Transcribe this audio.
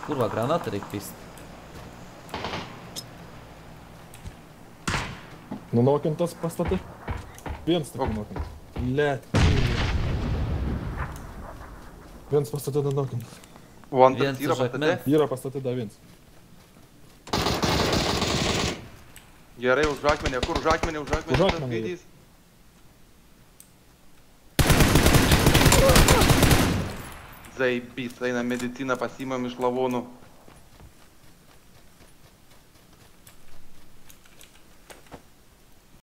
Kurva, granatą reik pist. Nunokintas pastate. Vienas tik nunokintas. Let. Vienas pastate nunokintas. Vantas Viens yra už pastate. akmens. Yra pastate dar vienas. Gerai, už akmenį. Kur už akmenį? Už akmenį. Už tas akmenį. gaidys. Zaibys, eina mediciną pasimam iš lavonų.